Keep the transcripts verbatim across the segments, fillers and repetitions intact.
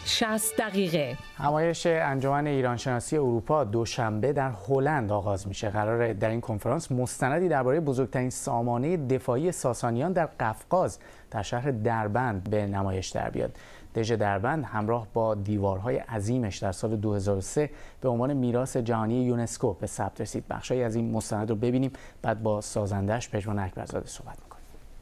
شصت دقیقه. نمایش انجمن ایرانشناسی اروپا دوشنبه در هلند آغاز میشه. قراره در این کنفرانس مستندی درباره بزرگترین سامانه دفاعی ساسانیان در قفقاز در شهر دربند به نمایش در بیاد. دژ دربند همراه با دیوارهای عظیمش در سال دو هزار و سه به عنوان میراث جهانی یونسکو به ثبت رسید. بخشی از این مستند رو ببینیم، بعد با سازندش پژمان اکبرزاده صحبت می‌کنیم.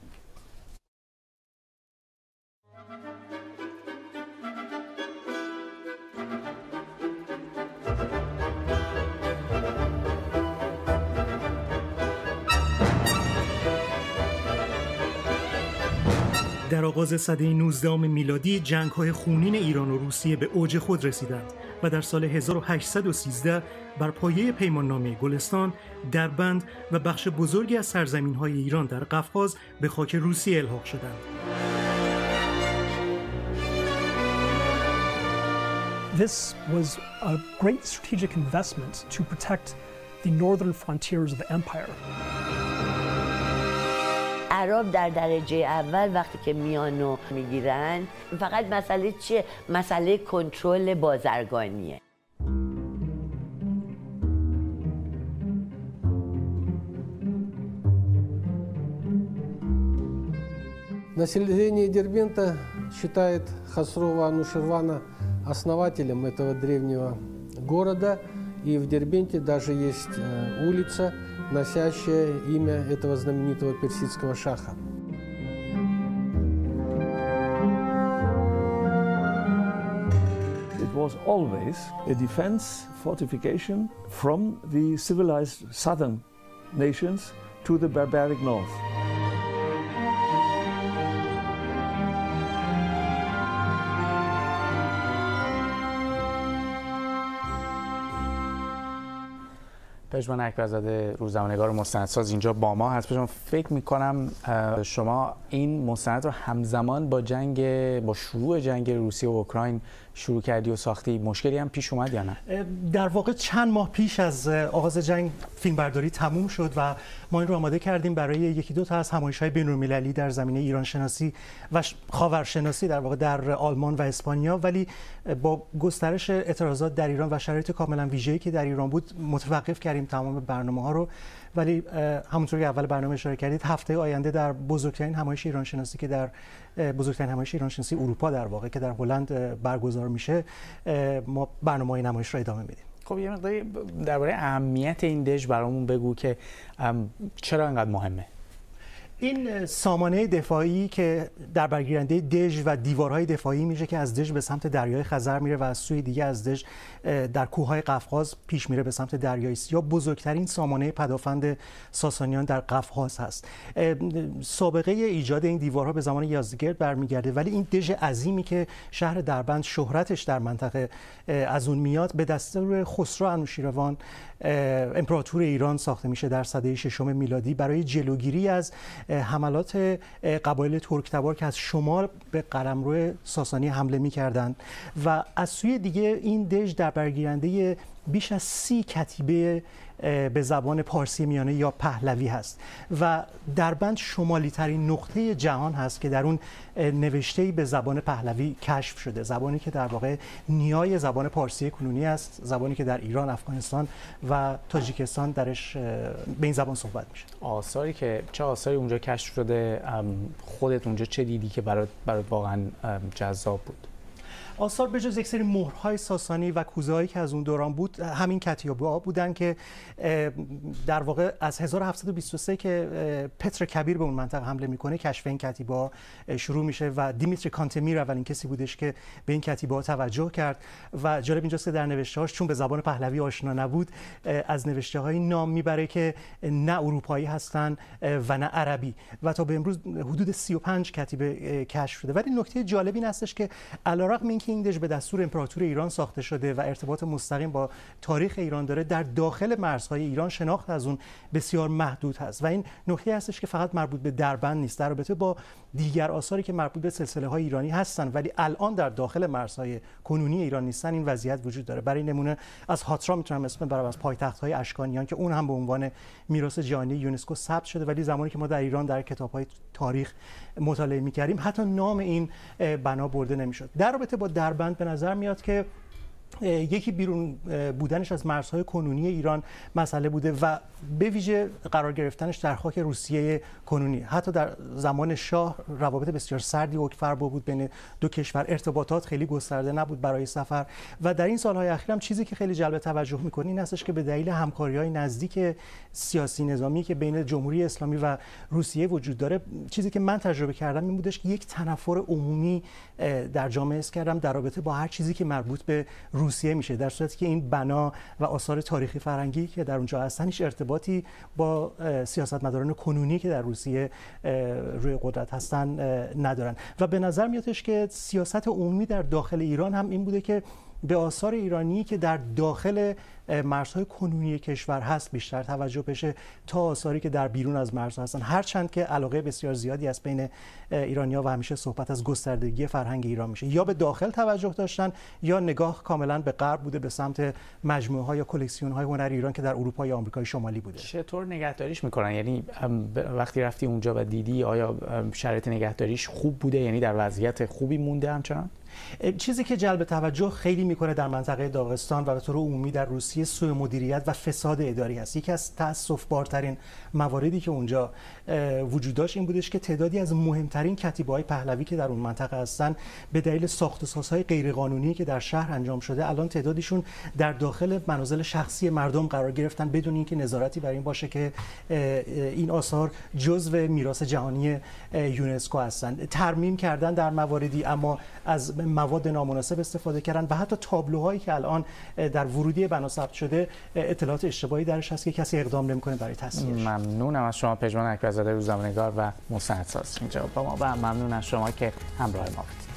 در آغاز سده نوزدهم میلادی جنگ‌های خونین ایران و روسیه به اوج خود رسیدند و در سال هزار و هشتصد و سیزده بر پایه پیماننامه گلستان، دربند و بخش بزرگی از سرزمین‌های ایران در قفقاز به خاک روسیه الحاق شدند. This was a great strategic investment to protect the northern frontiers of the empire. عرب در درجه اول وقتی که میانو میگیرن فقط مسئله چیه؟ مسئله کنترل بازرگانیه. Население Дербента считает Хасрова Анушервана основателем этого древнего города, и в Дербенте даже есть улица, носящая имя этого знаменитого персидского шаха. It was always a defense fortification from the civilized southern nations to the barbaric north. پژمان اکبرزاده روزنامه‌نگار و مستندساز اینجا با ما هست. پژمان، فکر می‌کنم شما این مستند رو همزمان با جنگ با شروع جنگ روسیه و اوکراین شروع کردی و ساختی. مشکلی هم پیش اومد یا نه؟ در واقع چند ماه پیش از آغاز جنگ فیلمبرداری تموم شد و ما این رو آماده کردیم برای یکی دو تا از همایش‌های بین‌المللی در زمینه ایران شناسی و خاورشناسی در واقع در آلمان و اسپانیا، ولی با گسترش اعتراضات در ایران و شرایط کاملا ویژه‌ای که در ایران بود متوقف کردیم تمام برنامه‌ها رو. ولی همونطور که اول برنامه اشاره کردید هفته آینده در بزرگترین همایش ایران شناسی که در بزرگترین همایش ایران شناسی اروپا در واقع که در هلند برگزار میشه، ما برنامه‌های نمایش رو ادامه میدیم. خب یه مقداری درباره اهمیت این دژ برامون بگو که چرا اینقدر مهمه. این سامانه دفاعی که در برگیرنده دژ و دیوارهای دفاعی میشه که از دژ به سمت دریای خزر میره و از سوی دیگه از دژ در کوههای قفقاز پیش میره به سمت دریای سیاه، بزرگترین سامانه پدافند ساسانیان در قفقاز هست. سابقه ایجاد این دیوارها به زمان یزدگرد برمیگرده، ولی این دژ عظیمی که شهر دربند شهرتش در منطقه از اون میاد به دستور خسرو انوشیروان امپراتور ایران ساخته میشه در سده ششم میلادی برای جلوگیری از حملات قبایل ترک‌تبار که از شمال به قلمرو ساسانی حمله می‌کردند و از سوی دیگه این دژ در برگیرنده بیش از سی کتیبه به زبان پارسی میانه یا پهلوی هست و دربند شمالی ترین نقطه جهان هست که در اون نوشته‌ای به زبان پهلوی کشف شده، زبانی که در واقع نیای زبان پارسی کنونی است، زبانی که در ایران، افغانستان و تاجیکستان درش به این زبان صحبت میشه. آثاری که چه آثاری اونجا کشف شده، خودت اونجا چه دیدی که برات برات واقعا جذاب بود؟ آثار به جز یک سری مهرهای ساسانی و کوزه‌هایی که از اون دوران بود، همین کتیبه‌ها بودن که در واقع از هزار و هفتصد و بیست و سه که پتر کبیر به اون منطقه حمله میکنه کشف این کتیبه‌ها شروع میشه و دیمیتری کانتمیر اولین کسی بودش که به این کتیبه‌ها توجه کرد و جالب اینجاست که در نوشته‌هاش چون به زبان پهلوی آشنا نبود از نوشته‌های نام میبره که نه اروپایی هستن و نه عربی و تا به امروز حدود سی و پنج کتیبه کشف شده. ولی نکته جالب این هستش که علیرغم اینکه این دژ به دستور امپراتور ایران ساخته شده و ارتباط مستقیم با تاریخ ایران داره، در داخل مرزهای ایران شناخت از اون بسیار محدود هست و این نکته هستش که فقط مربوط به دربند نیست، در رابطه با دیگر آثاری که مربوط به سلسله‌های ایرانی هستن ولی الان در داخل مرزهای کنونی ایران نیستن این وضعیت وجود داره. برای نمونه از هاترا میتونم اسم ببرم، از پایتخت‌های اشکانیان که اون هم به عنوان میراث جهانی یونسکو ثبت شده، ولی زمانی که ما در ایران در کتاب‌های تاریخ مطالعه می‌کردیم حتی نام این بنا برده نمی‌شد. در رابطه با دربند به نظر میاد که یکی بیرون بودنش از مرزهای کنونی ایران مسئله بوده و به ویژه قرار گرفتنش در خاک روسیه کنونی. حتی در زمان شاه روابط بسیار سردی حکم‌فرما بود بین دو کشور، ارتباطات خیلی گسترده نبود برای سفر و در این سالهای اخیر هم چیزی که خیلی جلب توجه می‌کنه این هستش که به دلیل همکاری‌های نزدیک سیاسی نظامی که بین جمهوری اسلامی و روسیه وجود داره، چیزی که من تجربه کردم این بودش که یک تنفر عمومی در جامعه حس کردم در رابطه با هر چیزی که مربوط به روسیه میشه، در صورتی که این بنا و آثار تاریخی فرهنگی که در اونجا هستن هیچ ارتباطی با سیاستمداران کنونی که در روسیه روی قدرت هستن ندارن. و به نظر میادش که سیاست عمومی در داخل ایران هم این بوده که به آثار ایرانی که در داخل مرزهای کنونی کشور هست بیشتر توجه بشه تا آثاری که در بیرون از مرزها هستن، هرچند که علاقه بسیار زیادی از بین ایرانی‌ها و همیشه صحبت از گستردگی فرهنگ ایران میشه، یا به داخل توجه داشتن یا نگاه کاملا به غرب بوده، به سمت مجموعه‌ها یا کلکسیون‌های هنری ایران که در اروپا یا آمریکای شمالی بوده. چطور نگهداریش میکنن؟ یعنی وقتی رفتی اونجا و دیدی آیا شرایط نگهداریش خوب بوده، یعنی در وضعیت خوبی مونده همچنان؟ چیزی که جلب توجه خیلی میکنه در منطقه داغستان و به طور عمومی در روسیه سوء مدیریت و فساد اداری است. یکی از تأسف‌بارترین مواردی که اونجا وجود داشت این بودش که تعدادی از مهمترین کتیبه‌های پهلوی که در اون منطقه هستن به دلیل ساخت و سازهای غیرقانونی که در شهر انجام شده الان تعدادیشون در داخل منازل شخصی مردم قرار گرفتن بدون اینکه نظارتی بر این باشه که این آثار جزو میراث جهانی یونسکو هستن. ترمیم کردن در مواردی، اما از مواد نامناسب استفاده کردن و حتی تابلوهایی که الان در ورودی بنا ثبت شده اطلاعات اشتباهی درش هست که کسی اقدام نمی‌کنه برای تصحیحش. ممنونم از شما پژمان اکبرزاده، روزنامه‌نگار و مستندساز اینجا با ما، و ممنون از شما که همراه ما بودید.